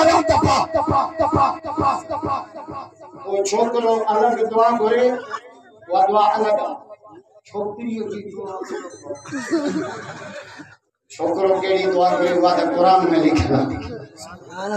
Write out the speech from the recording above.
मारा दफा वो छोकरो अलग दुआ करे वो दुआ अलग छोकरी की दुआ छोकरो केड़ी दुआ करे वो कुरान में लिखा